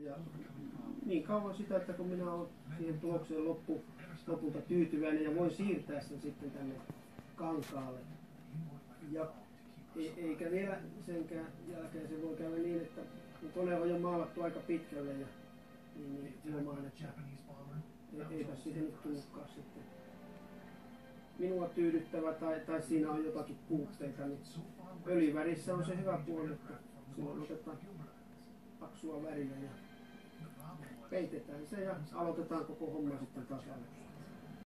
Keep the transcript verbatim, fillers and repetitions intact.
Ja niin kauan sitä, että kun minä olen siihen tulokseen loppu, lopulta tyytyväinen ja voin siirtää sen sitten tänne kankaalle. Ja e- eikä vielä senkään jälkeen se voi käydä niin, että kun kone on jo maalattu aika pitkälle ja niin, niin huomaan, että e- eipä siitä nyt tullutkaan sitten minua tyydyttävä tai, tai siinä on jotakin puutteita, niin öljyvärissä on se hyvä puoli, että silloin otetaan paksua väriä ja peitetään se ja aloitetaan koko homma sitten taas alusta.